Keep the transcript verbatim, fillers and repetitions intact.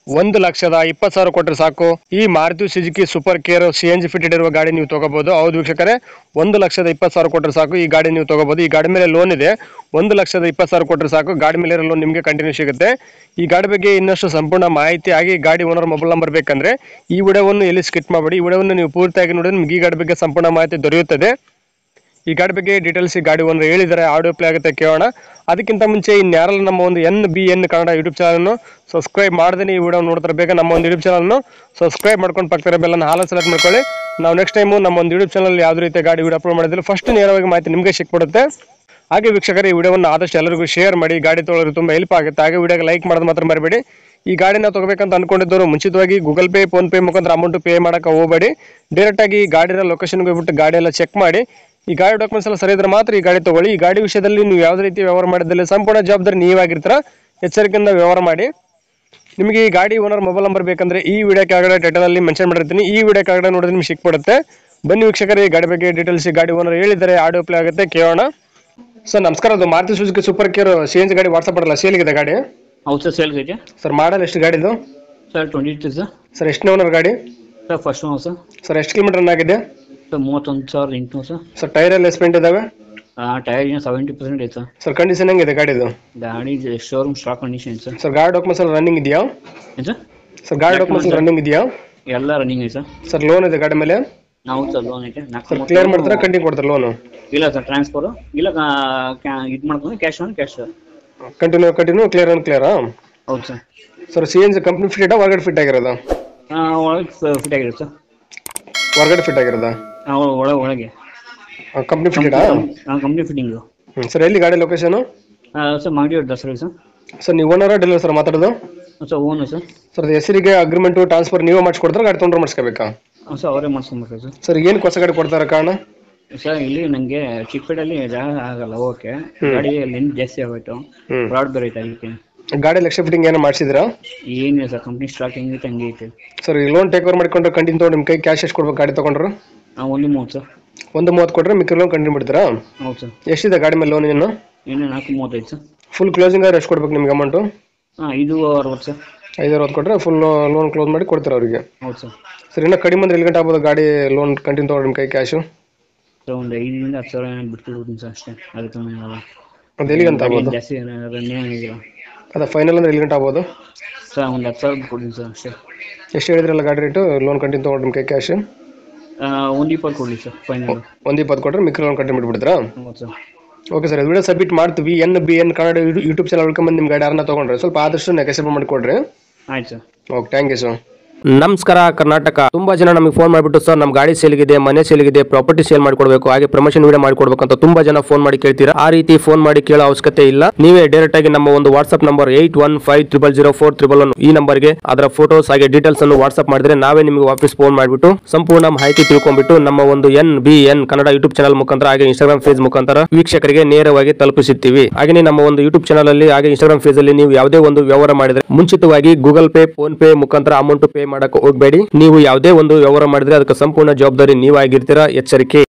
ಒಂದು ಲಕ್ಷದ ಇಪ್ಪತ್ತು ಸಾವಿರ ಕೊಟ್ಟರೆ ಸಾಕು ಈ Maruti Suzuki Super Carry C N G fitted ಇರುವ ಗಾಡಿ ನೀವು ತಗೋಬಹುದು. ಹೌದು ವೀಕ್ಷಕರೇ, ಒಂದು ಲಕ್ಷದ ಇಪ್ಪತ್ತು ಸಾವಿರ ಕೊಟ್ಟರೆ ಸಾಕು ಈ ಗಾಡಿ ನೀವು ತಗೋಬಹುದು. ಈ ಗಾಡಿ ಮೇಲೆ ಲೋನ್ ಇದೆ. ಒಂದು ಲಕ್ಷದ ಇಪ್ಪತ್ತು ಸಾವಿರ ಕೊಟ್ಟರೆ ಸಾಕು ಗಾಡಿ ಮೇಲೆ ಲೋನ್ ನಿಮಗೆ ಕಂಟಿನ್ಯೂ ಸಿಗುತ್ತೆ. ಈ ಗಾಡಿ ಬಗ್ಗೆ ಇನ್ನಷ್ಟು ಸಂಪೂರ್ಣ ಮಾಹಿತಿ ಆಗಿ ಗಾಡಿ ಓನರ್ ಮೊಬೈಲ್ ನಂಬರ್ ಬೇಕಂದ್ರೆ ಈ ವಿಡಿಯೋವನ್ನು ಎಲ್ಲಿ ಸ್ಕಿಪ್ ಮಾಡಬೇಡಿ. ಈ ವಿಡಿಯೋವನ್ನು ನೀವು ಪೂರ್ತಿಯಾಗಿ ನೋಡಿದ್ರೆ ನಿಮಗೆ ಈ ಗಾಡಿ ಬಗ್ಗೆ ಸಂಪೂರ್ಣ ಮಾಹಿತಿ ದೊರೆಯುತ್ತದೆ. ಈ ಗಾಡಿ ಬಗ್ಗೆ ಡೀಟೇಲ್ಸ್ ಈ ಗಾಡಿ ಓನರ್ ಹೇಳಿದರೆ ಆಡಿಯೋ ಪ್ಲೇ ಆಗುತ್ತೆ, ಕೇಳೋಣ. ಅದಕ್ಕಿಂತ ಮುಂಚೆ ಇನ್ಯಾರಲ್ಲ ನಮ್ಮ ಒಂದು N B N Kannada YouTube ಚಾನಲ್ನು ಸಬ್ಸ್ಕ್ರೈಬ್ ಮಾಡ್ದೇ ಈ ವಿಡಿಯೋ ನೋಡ್ತಾರೆ ಬೇಗ ನಮ್ಮ ಒಂದು ಯೂಟ್ಯೂಬ್ ಚಾನಲ್ನು ಸಬ್ಸ್ಕ್ರೈಬ್ ಮಾಡ್ಕೊಂಡು ಪಕ್ಕದ ಬೆಲ್ಲನ್ನು ಹಾಲು ಸೆಲೆಕ್ಟ್ ಮಾಡ್ಕೊಳ್ಳಿ. ನಾವು ನೆಕ್ಸ್ಟ್ ಟೈಮು ನಮ್ಮ ಒಂದು ಯೂಟ್ಯೂಬ್ ಚಾನಲ್ ಯಾವುದೇ ರೀತಿ ಗಾಡಿ ವಿಡಿಯೋ ಅಪ್ಲೋಡ್ ಮಾಡಿದ್ರೆ ಫಸ್ಟ್ ನೇರವಾಗಿ ಮಾಹಿತಿ ನಿಮಗೆ ಸಿಕ್ಬಿಡುತ್ತೆ. ಹಾಗೆ ವೀಕ್ಷಕರೇ, ಈ ವಿಡಿಯೋವನ್ನು ಆದಷ್ಟು ಎಲ್ಲರಿಗೂ ಶೇರ್ ಮಾಡಿ, ಗಾಡಿ ತೊಗೊಳ್ಳೋರು ತುಂಬ ಹೆಲ್ಪ್ ಆಗುತ್ತೆ. ಹಾಗೆ ವಿಡಿಯೋಗೆ ಲೈಕ್ ಮಾಡೋದು ಮಾತ್ರ ಮರಿಬೇಡಿ. ಈ ಗಾಡಿನ ತಗೋಬೇಕಂತ ಅನ್ಕೊಂಡಿದ್ದವರು ಮುಂಚಿತವಾಗಿ ಗೂಗಲ್ ಪೇ ಫೋನ್ ಪೇ ಮುಖಾಂತರ ಅಮೌಂಟ್ ಪೇ ಮಾಡೋಕೆ ಹೋಗಬೇಡಿ. ಡೈರೆಕ್ಟಾಗಿ ಗಾಡಿನ ಲೊಕೇಶನ್ಗೆ ಹೋಗ್ಬಿಟ್ಟು ಗಾಡಿ ಎಲ್ಲ ಚೆಕ್ ಮಾಡಿ ಈ ಗಾಡಿ ಡಾಕ್ಯುಮೆಂಟ್ಸ್ ಎಲ್ಲ ಸರಿ ಇದ್ರೆ ಮಾತ್ರ ಈ ಗಾಡಿ ತಗೊಳ್ಳಿ. ಈ ಗಾಡಿ ವಿಷಯದಲ್ಲಿ ನೀವು ಯಾವುದೇ ರೀತಿ ವ್ಯವಹಾರ ಮಾಡಿದಲ್ಲಿ ಸಂಪೂರ್ಣ ಜವಾಬ್ದಾರಿ ನೀವಾಗಿರ್ತೀರ. ಎಚ್ಚರಿಕೆಯಿಂದ ವ್ಯವಹಾರ ಮಾಡಿ. ನಿಮಗೆ ಈ ಗಾಡಿ ಓನರ್ ಮೊಬೈಲ್ ನಂಬರ್ ಬೇಕಂದ್ರೆ ಈ ವಿಡಿಯೋ ಕೆಳಗಡೆ ಟೈಟಲಲ್ಲಿ ಮೆನ್ಷನ್ ಮಾಡಿರ್ತೀನಿ. ಈ ವಿಡಿಯೋ ಕೆಳಗಡೆ ನೋಡಿದ್ರೆ ನಿಮ್ಗೆ ಸಿಕ್ಬಿಡುತ್ತೆ. ಬನ್ನಿ ವೀಕ್ಷಕರೇ, ಈ ಗಾಡಿ ಬಗ್ಗೆ ಡೀಟೇಲ್ಸ್ ಈ ಗಾಡಿ ಓನರ್ ಹೇಳಿದರೆ ಆಡಿಯೋ ಪ್ಲೇ ಆಗುತ್ತೆ, ಕೇಳೋಣ. ಸರ್ ನಮಸ್ಕಾರ, ಅದು Maruti Suzuki Super Carry C N G ಗಾಡಿ ವಾಟ್ಸಪ್ ಮಾಡಲ್ಲ, ಸೇಲ್ಗಿದೆ ಗಾಡಿ? ಹೌದು ಸರ್, ಸೇಲ್ ಇದೆ ಸರ್. ಮಾಡಲ್ ಎಷ್ಟು ಗಾಡಿದು? Sir twenty two sir. Sir ಎಷ್ಟು ಓನರ್ ಗಾಡಿ? Sir first owner sir. Sir ಎಷ್ಟು ಕಿಲೋಮೀಟರ್ ರನ್ ಆಗಿದೆ? ಸರ್ ಮೂವತ್ತೊಂದು ಸಾವಿರದ ಎಂಟುನೂರು ಸರ್. ಸರ್ ಟೈರ್ ಎಲ್ಲ ಎಸ್ಪೆಂಟ್ ಇದಾವೆ? ಟೈರ್ ಏನು ಸೆವೆಂಟಿ ಪರ್ಸೆಂಟ್ ಐತೆ ಸರ್. ಸರ್ ಕಂಡೀಷನ್ ಹೆಂಗಿದೆ ಗಾಡಿದು? ಗಾಡಿ showroom stock condition sir. Sir ಗಾಡಿ ಡಾಕ್ಯುಮೆಂಟ್ಸ್ ಎಲ್ಲ ರನ್ನಿಂಗ್ ಇದೆಯಾ? ಏನು ಸರ್? ಸರ್ ಗಾಡಿ ಡಾಕ್ಯುಮೆಂಟ್ಸ್ ರನ್ನಿಂಗ್ ಇದೆಯಾ? ಎಲ್ಲ ರನ್ನಿಂಗ್ ಐತೆ ಸರ್. ಸರ್ ಲೋನ್ ಇದೆ ಗಾಡಿ ಮೇಲೆ? ನಾವು ಸರ್ ಲೋನ್ ಐತೆ. ಸರ್ ಕ್ಲಿಯರ್ ಮಾಡ್ತಾರೆ, ಕಂಟಿನ್ಯೂ ಕೊಡ್ತಾರೆ ಲೋನು? ಇಲ್ಲ ಸರ್, ಟ್ರಾನ್ಸ್ಫರ್ ಇಲ್ಲ, ಇದು ಮಾಡ್ಕೊಂಡು cash on cash sir. Continue continue clear on ಕ್ಲಿಯರಾ? ಹೌದು sir. Sir C N G company fit ಹೊರಗಡೆ ಫಿಟ್ ಆಗಿರೋದು? ಒಳಗೆ ಫಿಟ್ ಆಗಿರುತ್ತೆ ಸರ್. ಹೊರಗಡೆ ಫಿಟ್ ಆಗಿರೋದಾ? ಒಳಗೆ ಒಳಗೆ ಕಂಪ್ನಿ ಫಿಟೆಡಾ? Company fitting. ಹ್ಞೂ ಸರ್. ಎಲ್ಲಿ ಗಾಡಿ ಲೊಕೇಶನು? ಸರ್ ಮಾಗಡಿ ದಸರಾ ಸರ್. ಸರ್ ನೀವು ಓನರ ಡೀಲರ್ ಸರ್ ಮಾತಾಡೋದು? ಸರ್ ಓನು ಸರ್. ಸರ್ ಹೆಸರಿಗೆ ಅಗ್ರಿಮೆಂಟು ಟ್ರಾನ್ಸ್ಫರ್ ನೀವೇ ಮಾಡಿಸ್ಕೊಡ್ತಾರೆ, ಗಾಡಿ ತೊಗೊಂಡ್ರೆ ಮಾಡಿಸ್ಕೋಬೇಕಾ? ಸರ್ ಅವರೇ ಮಾಡ್ಸ್ಕೊಬೇಕು ಸರ್. ಸರ್ ಏನು ಹೊಸ ಗಾಡಿ ಕೊಡ್ತಾರೆ ಕಾರಣ? ಸರ್ ಇಲ್ಲಿ ನನಗೆ ಚಿಕ್ಕಪೇಟೆಯಲ್ಲಿ ಜಾಗ ಆಗಲ್ಲ ಓಕೆ, ಗಾಡಿ ಲೆಂತ್ ಜಾಸ್ತಿ ಆಗೋಯ್ತು, ಫ್ರಾಡ್ ಬೇರೆ ಐತೆ ಅದಕ್ಕೆ. ಗಾಡಿ ಲಕ್ಷ ಫಿಟ್ಟಿಂಗ್ ಏನೋ ಮಾಡಿಸಿದ್ರಾ? ಏನಿಲ್ಲ ಸರ್, ಕಂಪ್ನಿ ಸ್ಟಾಕ್ ಹೆಂಗೈತೆ ಹಂಗೆ ಐತೆ. ಸರ್ ಈ ಲೋನ್ ಟೇಕ್ ಓವರ್ ಮಾಡಿಕೊಂಡ್ರೆ ಕಂಟಿನ್ಯೂ ತೊಗೊಂಡು ನಿಮ್ಮ ಕೈ ಕ್ಯಾಶ್ ಎಷ್ಟು ಕೊಡ್ಬೇಕು ಗಾಡಿ ತೊಗೊಂಡ್ರು? ಒಂದು ಮೂವತ್ತು ಸರ್. ಒಂದು ಮೂವತ್ತು ಕೊಟ್ಟರೆ ಮಿಕ್ಕಿ ಲೋನ್ ಕಂಟಿನ್ಯೂ ಬಿಡ್ತೀರಾ? ಹೌದು ಸರ್. ಎಷ್ಟಿದೆ ಗಾಡಿ ಮೇಲೆ ಲೋನ್ ಇನ್ನು? ಇನ್ನೂ ನಾಲ್ಕು ಮೂವತ್ತೈದು ಸರ್. ಫುಲ್ ಕ್ಲೋಸಿಂಗ್ ಆದ್ರೆ ಎಷ್ಟು ಕೊಡ್ಬೇಕು ನಿಮ್ಗೆ ಅಮೌಂಟು? ಹಾಂ ಐದು ಅರವತ್ತು ಸರ್. ಐದು ಅರವತ್ತು ಕೊಟ್ಟರೆ ಫುಲ್ ಲೋನ್ ಕ್ಲೋಸ್ ಮಾಡಿ ಕೊಡ್ತೀರಾ ಅವರಿಗೆ? ಹೌದು ಸರ್. ಸರ್ ಇನ್ನೂ ಕಡಿಮೆ ಅಂದ್ರೆ ಎಲ್ಲಿ ಗಂಟೆ ಆಗ್ಬೋದು ಗಾಡಿ ಲೋನ್ ಕಂಟಿನ್ಯೂ ತೊಗೊಂಡು ನಿಮ್ಮ ಕೈ ಕ್ಯಾಶು? ಸರ್ ಒಂದು ಐದರಿಂದ ಹತ್ತು ಸಾವಿರ ಬಿಟ್ಬಿಡ್ತೀನಿ ಸರ್ ಅಷ್ಟೇ, ಅದಕ್ಕೆ ಏನಾಗಲ್ಲ. ಅದು ಎಲ್ಲಿ ಗಂಟೆ ಆಗ್ಬೋದು? ಜಾಸ್ತಿ ಏನಾಗಿಲ್ಲ. ಅದ ಫೈನಲ್ ಅಂದ್ರೆ ಎಲ್ಲಿ ಗಂಟೆ ಆಗ್ಬೋದು? ಸರ್ ಒಂದು ಹತ್ತು ಸಾವಿರ ಬಿಟ್ಕೊಡ್ತೀನಿ ಸರ್ ಅಷ್ಟೇ. ಎಷ್ಟು ಹೇಳಿದ್ರಲ್ಲ ಗಾಡಿ ರೇಟು ಲೋನ್ ಕಂಟಿನ್ಯೂ ತೊಗೊಂಡು ನಿಮ್ಮ ಕೈ ಕ್ಯಾಶು? ಒಂದು ಇಪ್ಪತ್ತು ಕೊಡಲಿ ಸರ್ ಫೈನಲ್. ಒಂದು ಇಪ್ಪತ್ತು ಕೊಟ್ಟರೆ ಮಿಕ್ಕಿ ಲೋನ್ ಕಂಟಿನ್ಯೂ ಬಿಟ್ಬಿಡ್ತೀರಾ? ಹೌದು sir. Okay sir, video submit ಮಾಡ್ತೀವಿ. N B N Kannada YouTube channel ಉಳ್ಕೊಂಬಂದು ನಿಮ್ಮ ಗಾಡಿ ಯಾರನ್ನ ತೊಗೊಂಡ್ರೆ ಸ್ವಲ್ಪ ಆದಷ್ಟು ನೆಗೆಸಿಬಲ್ ಮಾಡಿಕೊಡ್ರಿ. ಆಯ್ತು sir. Okay, thank you sir. ನಮಸ್ಕಾರ ಕರ್ನಾಟಕ. ತುಂಬಾ ಜನ ನಮಗೆ ಫೋನ್ ಮಾಡಿಬಿಟ್ಟು ಸರ್ ನಮ್ಮ ಗಾಡಿ ಸೇಲ್ಗಿದೆ, ಮನೆ ಸೇಲ್ಗಿದೆ, ಪ್ರಾಪರ್ಟಿ ಸೇಲ್ ಮಾಡಿಕೊಡ್ಬೇಕು, ಹಾಗೆ ಪ್ರಮೋಷನ್ ವಿಡಿಯೋ ಮಾಡಿಕೊಡ್ಬೇಕು ಅಂತ ತುಂಬಾ ಜನ ಫೋನ್ ಮಾಡಿ ಕೇಳ್ತೀರಾ. ಆ ರೀತಿ ಫೋನ್ ಮಾಡಿ ಕೇಳೋ ಅವಶ್ಯಕತೆ ಇಲ್ಲ. ನೀವೇ ಡೈರೆಕ್ಟ್ ಆಗಿ ನಮ್ಮ ಒಂದು WhatsApp number eight one five triple zero four triple one ಈ ನಂಬರ್ಗೆ ಅದರ ಫೋಟೋಸ್ ಹಾಗೆ ಡೀಟೇಲ್ಸ್ ಅನ್ನು ವಾಟ್ಸ್ಆಪ್ ಮಾಡಿದ್ರೆ ನಾವೇ ನಿಮಗೆ ವಾಪಸ್ ಫೋನ್ ಮಾಡಿಬಿಟ್ಟು ಸಂಪೂರ್ಣ ಮಾಹಿತಿ ತಿಳ್ಕೊಂಡ್ಬಿಟ್ಟು ನಮ್ಮ ಒಂದು N B N Kannada YouTube channel ಮುಖಾಂತರ ಹಾಗೆ ಇನ್ಸ್ಟಾಗ್ರಾಮ್ ಪೇಜ್ ಮುಖಾಂತರ ವೀಕ್ಷಕರಿಗೆ ನೇರವಾಗಿ ತಲುಪಿಸುತ್ತೀವಿ. ಹಾಗೆ ನಮ್ಮ ಒಂದು ಯೂಟ್ಯೂಬ್ ಚಾನಲ್ ಅಲ್ಲಿ ಹಾಗೆ ಇನ್ಸ್ಟಾಗ್ರಾಮ್ ಪೇಜ್ ಅಲ್ಲಿ ನೀವು ಯಾವುದೇ ಒಂದು ವ್ಯವಹಾರ ಮಾಡಿದ್ರೆ ಮುಂಚಿತವಾಗಿ ಗೂಗಲ್ ಪೇ ಫೋನ್ ಪೇ ಮುಖಾಂತರ ಅಮೌಂಟ್ ಪೇ ಮಾಡಕ್ಕೆ ಹೋಗಬೇಡಿ. ನೀವು ಯಾವುದೇ ಒಂದು ವ್ಯವಹಾರ ಮಾಡಿದ್ರೆ ಅದಕ್ಕೆ ಸಂಪೂರ್ಣ ಜವಾಬ್ದಾರಿ ನೀವಾಗಿರ್ತೀರಾ. ಎಚ್ಚರಿಕೆ.